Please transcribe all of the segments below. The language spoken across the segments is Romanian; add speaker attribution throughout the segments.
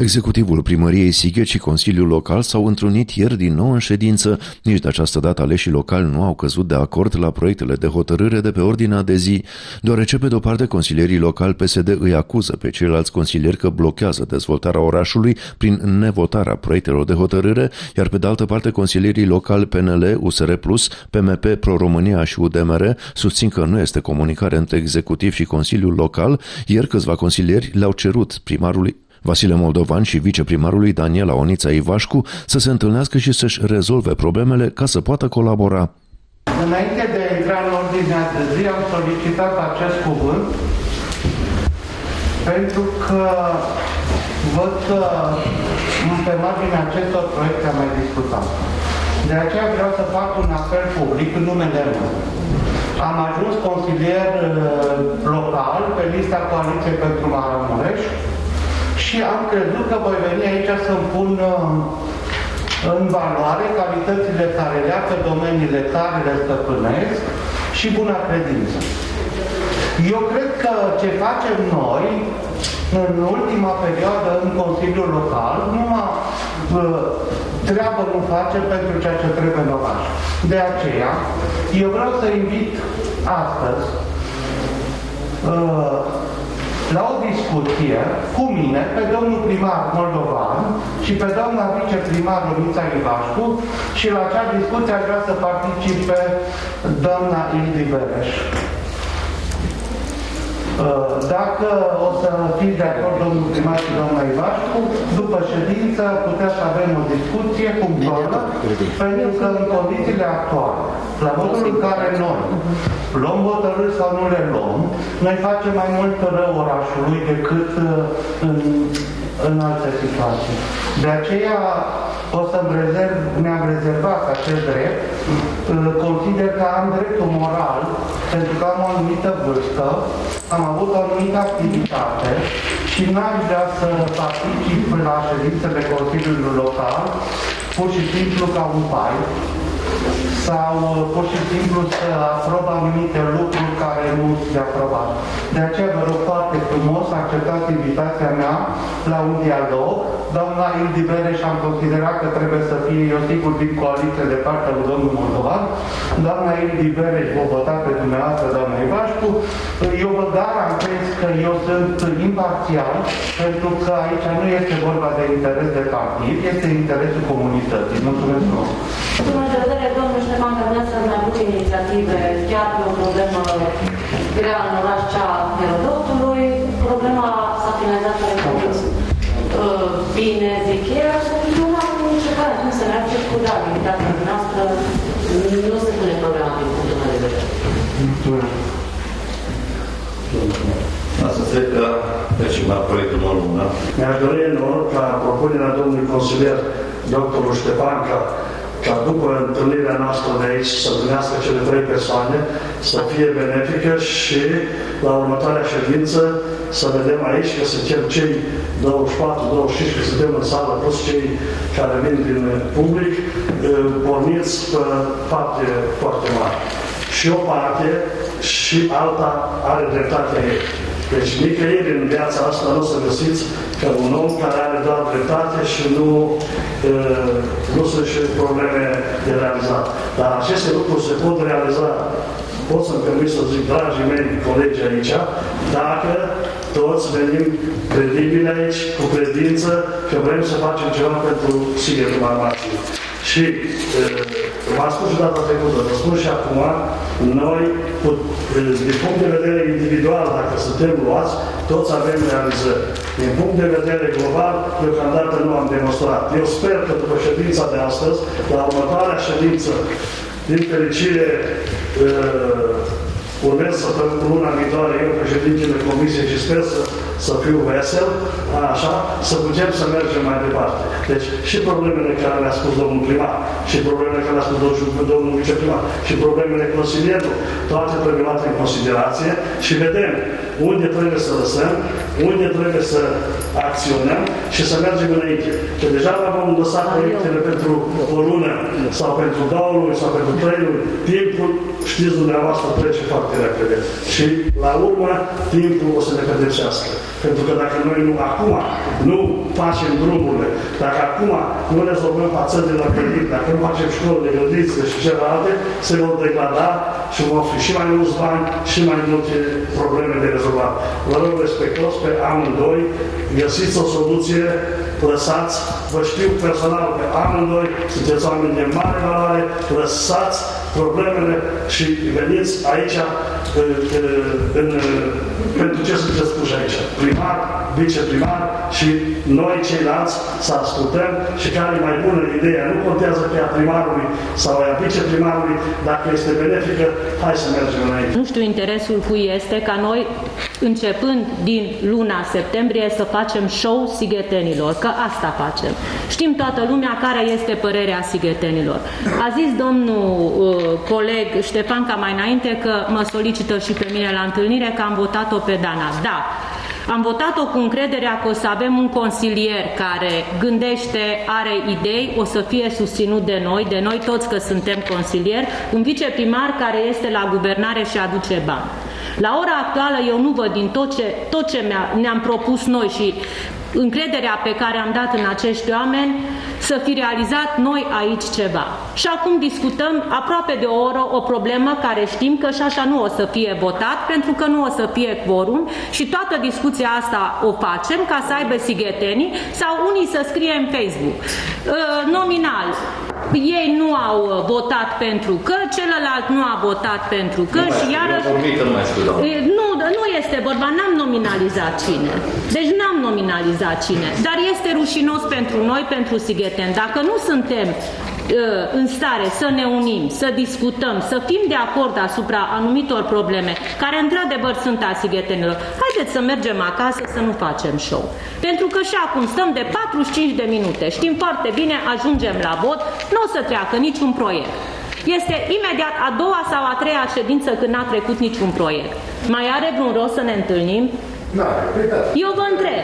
Speaker 1: Executivul primăriei Sighet și Consiliul Local s-au întrunit ieri din nou în ședință. Nici de această dată aleșii locali nu au căzut de acord la proiectele de hotărâre de pe ordinea de zi, deoarece pe de-o parte consilierii locali PSD îi acuză pe ceilalți consilieri că blochează dezvoltarea orașului prin nevotarea proiectelor de hotărâre, iar pe de altă parte consilierii locali PNL, USR+, PMP, Pro-România și UDMR susțin că nu este comunicare între executiv și Consiliul Local, iar câțiva consilieri le-au cerut primarului Vasile Moldovan și viceprimarului Daniela Onița Ivașcu să se întâlnească și să-și rezolve problemele ca să poată colabora.
Speaker 2: Înainte de a intra în ordinea de zi, am solicitat acest cuvânt pentru că văd că pe marginea acestor proiecte am mai discutat. De aceea vreau să fac un apel public în numele meu. Am ajuns consilier local pe lista Coaliției pentru Maramureș și am crezut că voi veni aici să-mi pun în valoare calitățile care le am pe domeniile care le stăpânesc și buna credință. Eu cred că ce facem noi în ultima perioadă în Consiliul Local, numai treabă nu facem pentru ceea ce trebuie în oraș. De aceea, eu vreau să invit astăzi la o discuție cu mine, pe domnul primar Moldovan și pe doamna viceprimar Onița Ivașcu și la acea discuție aș vrea să participe doamna Ildi Bereș. Dacă o să fiți de acord, domnul primar și doamna Ivașcu, după ședință puteți să avem o discuție punctuală, pentru că în condițiile actuale, la modul în care noi luăm hotărâri sau nu le luăm, noi facem mai mult rău orașului decât în alte situații. De aceea o să-mi rezerv, mi-am rezervat acest drept, consider că am dreptul moral, pentru că am o anumită vârstă, am avut o anumită activitate și n-aș vrea să particip la ședințele Consiliului Local pur și simplu ca un pai sau pur și simplu să aprob anumite lucruri care nu sunt de aprobat. De aceea vă rog foarte frumos să acceptați invitația mea la un dialog. Doamna Ildi Bereș am considerat că trebuie să fie, eu sigur, din coaliție de partea lui domnul Moldovan. Doamna Ildi Bereș vă vota pe dumneavoastră, doamna Ivașcu. Eu vă garantez că eu sunt imparțial, pentru că aici nu este vorba de interes de partid, este interesul comunității. Mulțumesc frumos!
Speaker 3: Mulțumesc de vedere, domnul Ștefan, că vreau să mai aduc inițiative chiar pe o problemă grea în oraș, cea a Herodotului. Problema s-a finalizat bine, zic eu, nu am încercat cum să merge cu activitatea noastră, nu se pune problema din punctul meu de vedere.
Speaker 2: Mulțumesc.
Speaker 4: Asta cred că trecem la proiectul normal, da?
Speaker 5: Mi-aș dori ca propunerea domnului consilier, doctorul Ștefanca, ca după întâlnirea noastră de aici să întâlnească cele 3 persoane, să fie benefică și la următoarea ședință să vedem aici că suntem cei 24-25 că suntem în sală, plus cei care vin din public, porniți pe parte foarte mari. Și o parte și alta are dreptatea ei. Deci nicăieri în viața asta nu o să găsiți că un om care are doar dreptate și nu sunt și probleme de realizat. Dar aceste lucruri se pot realiza, pot să-mi permit să zic, dragii mei colegi aici, dacă toți venim credibili aici, cu credință, că vrem să facem ceva pentru Sighetul Marmației. Și v-am spus și data trecută, vă spun și acum, noi, din punct de vedere individual, dacă suntem luați, toți avem realizări. Din punct de vedere global, deocamdată nu am demonstrat. Eu sper că după ședința de astăzi, la următoarea ședință, din fericire, urmez luna viitoare, eu președintele Comisiei și sper să fiu vesel, așa, să putem să mergem mai departe. Deci și problemele care le-a spus domnul primar, și problemele care le-a spus domnul viceprimar, și problemele consilierului, toate trebuie luate în considerație și vedem unde trebuie să lăsăm, unde trebuie să acționăm și să mergem înainte. Că deja vom lăsa proiectele pentru o lună, sau pentru 2 luni, sau pentru 3 luni. Timpul, știți dumneavoastră, trece foarte repede. Și la urmă, timpul o să ne pedepsească. Pentru că dacă noi acum nu facem drumurile, dacă acum nu rezolvăm fațările la credit, dacă nu facem școli de grădiniță și celelalte, se vor degrada și vor fi și mai mulți bani și mai multe probleme de rezolvat. Vă rog respectos pe amândoi, găsiți o soluție, lăsați, vă știu personal pe amândoi, sunteți oameni de mare valoare, lăsați problemele și veniți aici pentru ce sunteți puși aici. Primar, viceprimar și noi ceilalți să ascultăm și care e mai bună ideea. Nu contează pe a primarului sau a viceprimarului, dacă este benefică, hai să mergem înainte.
Speaker 6: Nu știu interesul cui este ca noi, începând din luna septembrie, să facem show sighetenilor, că asta facem. Știm toată lumea care este părerea sighetenilor. A zis domnul coleg Ștefan ca mai înainte că mă solicită și pe mine la întâlnire că am votat-o pe Dana. Da, am votat-o cu încrederea că o să avem un consilier care gândește, are idei, o să fie susținut de noi toți că suntem consilieri, un viceprimar care este la guvernare și aduce bani. La ora actuală eu nu văd din tot ce ne-am propus noi și încrederea pe care am dat în acești oameni să fi realizat noi aici ceva. Și acum discutăm aproape de o oră o problemă care știm că și așa nu o să fie votat pentru că nu o să fie quorum și toată discuția asta o facem ca să aibă sighetenii sau unii să scrie în Facebook. Nominal, ei nu au votat pentru că, celălalt nu a votat pentru că și iarăși... Nu este vorba, n-am nominalizat cine. Deci n-am nominalizat cine. Dar este rușinos pentru noi, pentru sigheteni. Dacă nu suntem în stare să ne unim, să discutăm, să fim de acord asupra anumitor probleme, care într-adevăr sunt a sighetenilor, haideți să mergem acasă să nu facem show. Pentru că și acum stăm de 45 de minute, știm foarte bine, ajungem la vot, nu o să treacă niciun proiect. Este imediat a doua sau a treia ședință când n-a trecut niciun proiect. Mai are vreun rost să ne întâlnim? Eu vă întreb.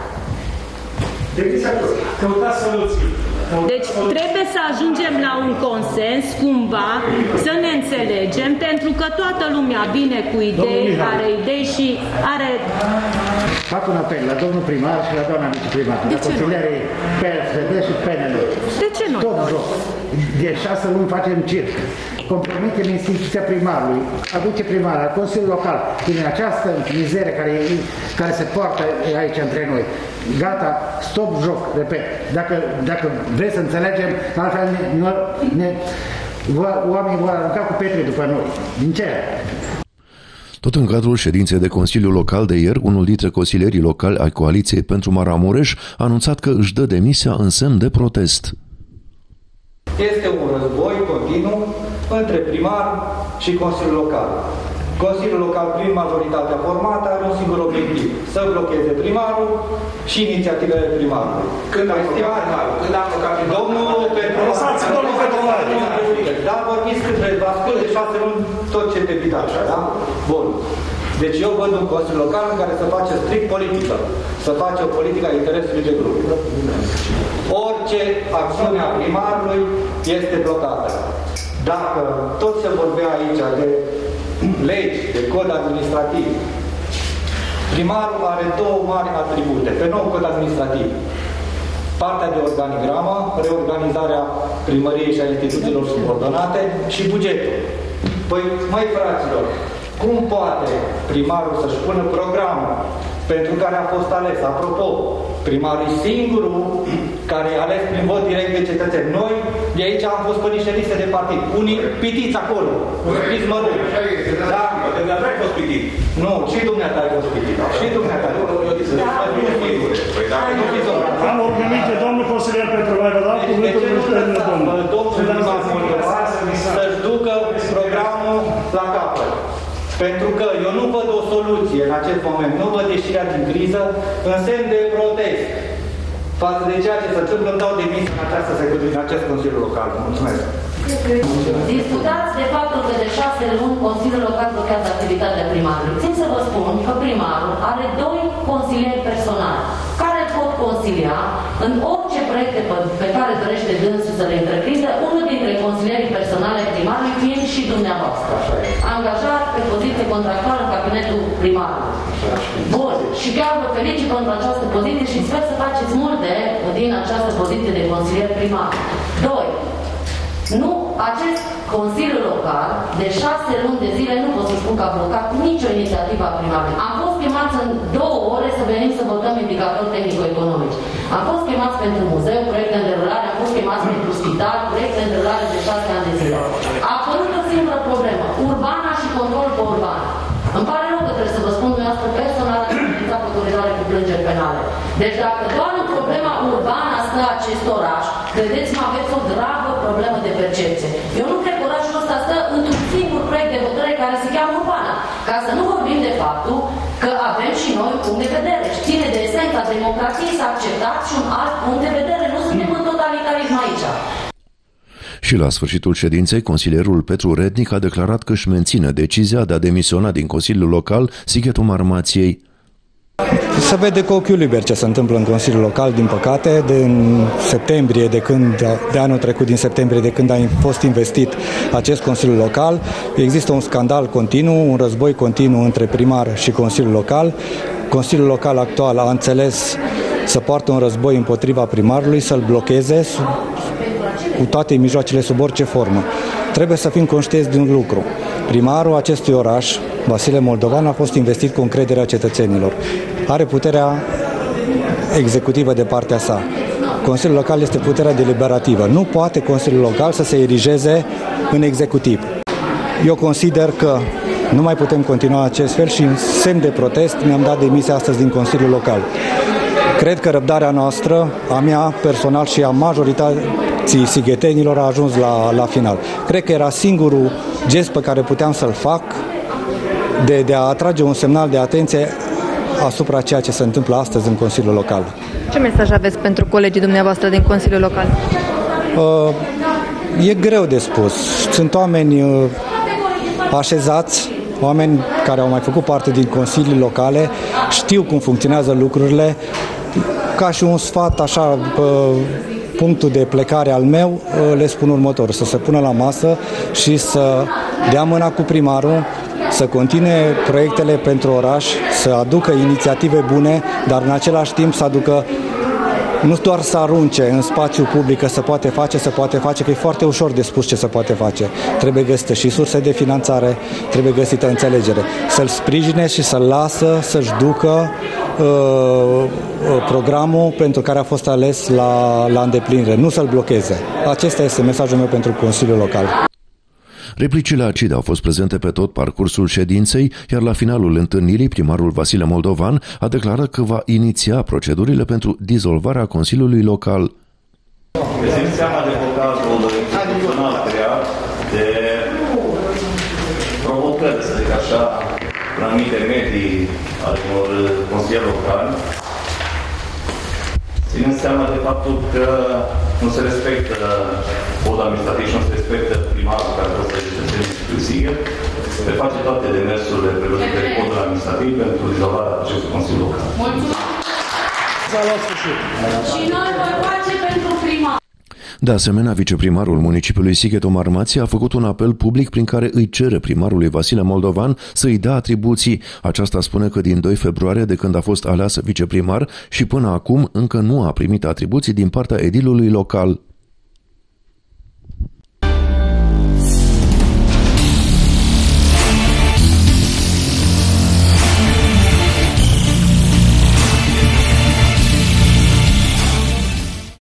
Speaker 5: Căutați soluții.
Speaker 6: Deci trebuie să ajungem la un consens, cumva, să ne înțelegem, pentru că toată lumea vine cu idei, are idei și are...
Speaker 7: Fac un apel la domnul primar și la doamna viceprimar, la consilierii PSD și PNL.
Speaker 6: De ce nu?
Speaker 7: Tot joc. De 6 luni facem circ. Compromitem instituția primarului, aduce primarul, Consiliul Local, din această mizerie care se poartă aici între noi. Gata, stop joc, repet. Dacă vreți să înțelegem, altfel oamenii vor arunca cu pietre după noi. Din ce?
Speaker 1: Tot în cadrul ședinței de Consiliu Local de ieri, unul dintre consilierii locali ai Coaliției pentru Maramureș a anunțat că își dă demisia în semn de protest.
Speaker 8: Este un război continuu între primar și Consiliul Local. Consiliul Local, prin majoritatea formată, are un singur obiectiv, să blocheze primarul și inițiativele primarului.
Speaker 4: Când am blocat primarul?
Speaker 8: Domnul Petru, da, vorbiți cât vreți, vă ascult de 6 luni tot ce te pitați, da? Bun. Deci eu văd un Consiliu Local în care să face strict politică, să face o politică a interesului de grup. Orice acțiune a primarului este blocată. Dacă tot se vorbea aici de legi, de cod administrativ, primarul are două mari atribute pe nou cod administrativ. Partea de organigramă, reorganizarea primăriei și a instituțiilor subordonate și bugetul. Păi, măi fraților, cum poate primarul să-și pună programul pentru care a fost ales? Apropo, primarul e singurul care e ales prin vot direct de cetățeni. Noi, de aici am fost pe niște liste de partid. Unii pitiți acolo, cu scris mărunt. Da,
Speaker 4: dumneata ai fost pitit.
Speaker 8: Nu, și dumneata ai fost pitit. Și dumneata ai fost pitit.
Speaker 5: Am organizat pe domnul consilier pentru mai vă dau cuvântul de domnul.
Speaker 8: Domnul primar să-și ducă programul la capăt. Pentru că eu nu văd o soluție în acest moment, nu văd ieșirea din criză în semn de protest față de ceea ce se întâmplă, îmi dau demisia în această secundă, în acest Consiliu Local. Mulțumesc!
Speaker 3: Discutați de faptul că de 6 luni Consiliul Local blochează activitatea primarului. Țin să vă spun că primarul are 2 consilieri personali care pot consilia în orice proiecte pe care dorește dânsul să le întreprindă. Unul dintre numele consilierii personale primarului fiind și dumneavoastră. Angajat pe poziție contractuală în cabinetul primarului. Bun. Și chiar vă felicit pentru această poziție și sper să faceți multe din această poziție de consilier primar. 2. Nu, acest Consiliu Local, de 6 luni de zile, nu pot să spun că a blocat nicio inițiativă a primarului. Am fost chemați în 2 ore să venim să votăm indicatori tehnico-economici. Am fost chemați pentru muzeu, proiecte în derulare, am fost chemați pentru spital, proiecte în derulare de 6 ani de zile. A apărut o singură problemă, urbana și controlul pe urban. Îmi pare rău că trebuie să vă spun dumneavoastră personal că am utilizat autorizare cu plângeri penale. Deci dacă doar în problema urbană stă acest oraș, credeți-mă, aveți o gravă problemă de percepție. Eu nu cred că orașul ăsta stă într-un singur proiect de hotărâre care se cheamă urbana. Ca să nu vorbim de faptul că avem și noi un punct de vedere. Și ține de esența democrației să acceptați și un alt punct de vedere. Nu suntem în totalitarism aici.
Speaker 1: Și la sfârșitul ședinței, consilierul Petru Rednic a declarat că își menține decizia de a demisiona din Consiliul Local Sighetul Marmației.
Speaker 9: Se vede cu ochiul liber ce se întâmplă în Consiliul Local, din păcate, din septembrie, de anul trecut, din septembrie, de când a fost investit acest Consiliu Local. Există un scandal continuu, un război continuu între primar și Consiliul Local. Consiliul Local actual a înțeles să poartă un război împotriva primarului, să-l blocheze cu toate mijloacele sub orice formă. Trebuie să fim conștienți de un lucru. Primarul acestui oraș, Vasile Moldovan, a fost investit cu încrederea cetățenilor. Are puterea executivă de partea sa. Consiliul Local este puterea deliberativă. Nu poate Consiliul Local să se erigeze în executiv. Eu consider că nu mai putem continua acest fel și în semn de protest mi-am dat demisia astăzi din Consiliul Local. Cred că răbdarea noastră, a mea personal și a majorității sighetenilor, a ajuns la final. Cred că era singurul gest pe care puteam să-l fac de a atrage un semnal de atenție asupra ceea ce se întâmplă astăzi în Consiliul Local.
Speaker 10: Ce mesaj aveți pentru colegii dumneavoastră din Consiliul Local?
Speaker 9: E greu de spus. Sunt oameni așezați, oameni care au mai făcut parte din consilii locale, știu cum funcționează lucrurile. Ca și un sfat, așa, punctul de plecare al meu, le spun următor: să se pună la masă și să dea mâna cu primarul, să continue proiectele pentru oraș, să aducă inițiative bune, dar în același timp să aducă, nu doar să arunce în spațiu public că se poate face, că e foarte ușor de spus ce se poate face. Trebuie găsită și surse de finanțare, trebuie găsită înțelegere. Să-l sprijine și să-l lasă să-și ducă programul pentru care a fost ales la îndeplinire, nu să-l blocheze. Acesta este mesajul meu pentru Consiliul Local.
Speaker 1: Replicile acide au fost prezente pe tot parcursul ședinței, iar la finalul întâlnirii, primarul Vasile Moldovan a declarat că va iniția procedurile pentru dizolvarea Consiliului Local.
Speaker 4: Ținând seama de focazul instituțional creat, de provocări, să zic așa, în anumite medii ale unor consilieri locali, ținând seama de faptul că nu se respectă codul administrativ și nu se respectă primarul care trebuie să se Sighet, se face toate demersurile prevăzute de codul administrativ pentru dizolvarea acestui Consiliu Local.
Speaker 3: Mulțumesc! Și noi voi face pentru primar.
Speaker 1: De asemenea, viceprimarul municipiului Sighetul Marmației a făcut un apel public prin care îi cere primarului Vasile Moldovan să îi dea atribuții. Aceasta spune că din 2 februarie, de când a fost aleasă viceprimar, și până acum încă nu a primit atribuții din partea edilului local.